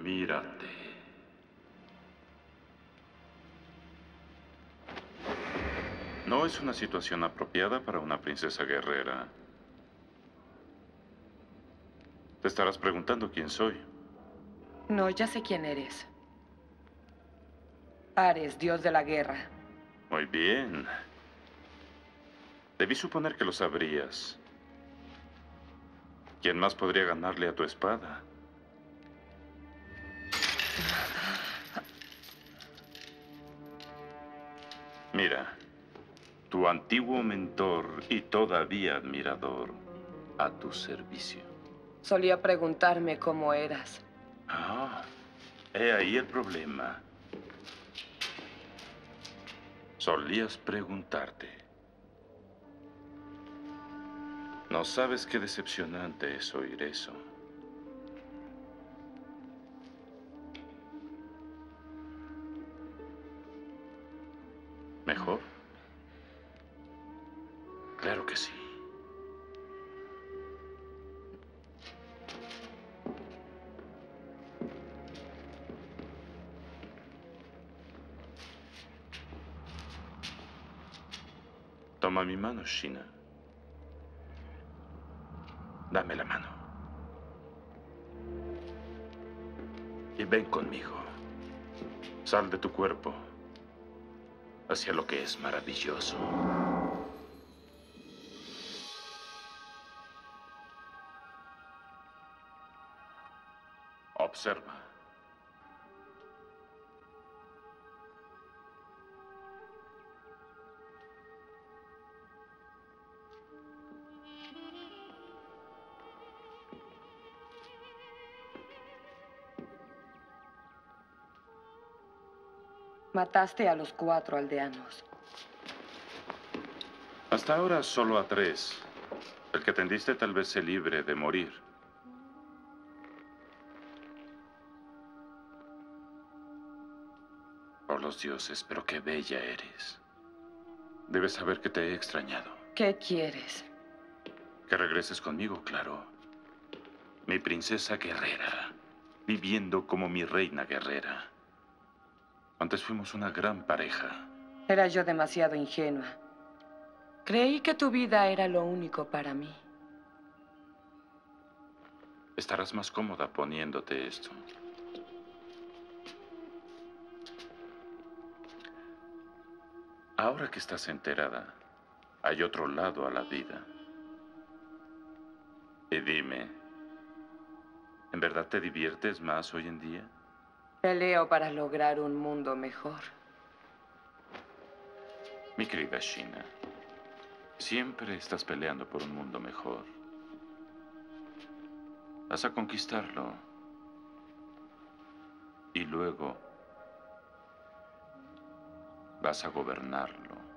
Mírate. No es una situación apropiada para una princesa guerrera. Te estarás preguntando quién soy. No, ya sé quién eres. Ares, dios de la guerra. Muy bien. Debí suponer que lo sabrías. ¿Quién más podría ganarle a tu espada? Mira, tu antiguo mentor y todavía admirador, a tu servicio. Solía preguntarme cómo eras. Ah, he ahí el problema. Solías preguntarte. No sabes qué decepcionante es oír eso. ¿Mejor? Claro que sí. Toma mi mano, Sheena. Dame la mano. Y ven conmigo. Sal de tu cuerpo hacia lo que es maravilloso. Observa. Mataste a los 4 aldeanos. Hasta ahora solo a 3. El que tendiste tal vez se libre de morir. Por los dioses, pero qué bella eres. Debes saber que te he extrañado. ¿Qué quieres? Que regreses conmigo, claro. Mi princesa guerrera, viviendo como mi reina guerrera. Antes fuimos una gran pareja. Era yo demasiado ingenua. Creí que tu vida era lo único para mí. Estarás más cómoda poniéndote esto. Ahora que estás enterada, hay otro lado a la vida. Y dime, ¿en verdad te diviertes más hoy en día? Peleo para lograr un mundo mejor. Mi querida Sheena, siempre estás peleando por un mundo mejor. Vas a conquistarlo. Y luego vas a gobernarlo.